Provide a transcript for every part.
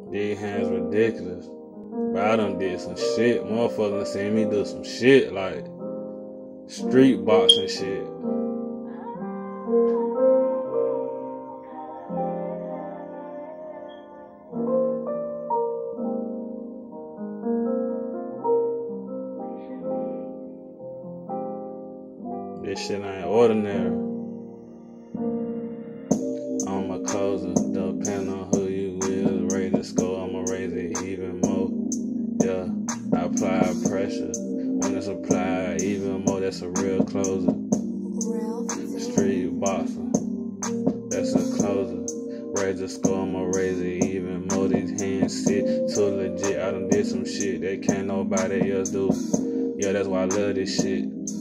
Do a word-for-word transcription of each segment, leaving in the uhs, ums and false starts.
These hands ridiculous. But I done did some shit. Motherfuckers done seen me do some shit like street boxing shit. This shit ain't ordinary. I'm a closer, depending on who you is. Raise the score, I'ma raise it even more. Yeah, I apply pressure. When it's applied even more, that's a real closer. Street boxer, that's a closer. Raise the score, I'ma raise it even more. These hands sit too legit. I done did some shit that can't nobody else do. Yeah, that's why I love this shit.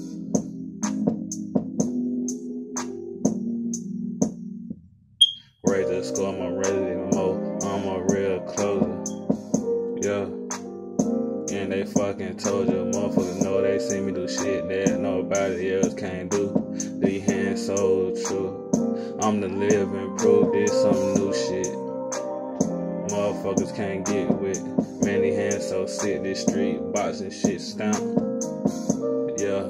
Raise the score, I'ma raise it even more. I'm a real closer. Yeah. And they fucking told you, motherfuckers know they see me do shit that nobody else can do. These hands so true. I'm the living proof, this some new shit. Motherfuckers can't get with. Man, these hands so sick, this street boxing shit stamp. Yeah.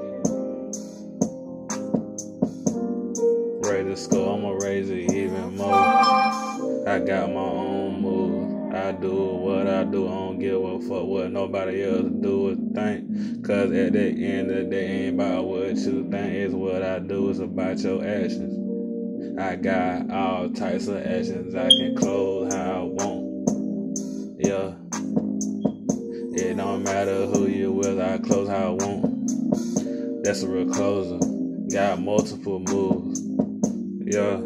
Raise the score, I'ma raise it even more. I got my own moves. I do what I do. I don't give a fuck what nobody else do or think. Cause at the end of the day, ain't about what you think. It's what I do. It's about your actions. I got all types of actions. I can close how I want. Yeah. It don't matter who you with. I close how I want. That's a real closer. Got multiple moves. Yeah.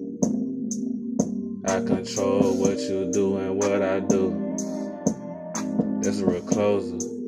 I control what you do and what I do. That's a real closer.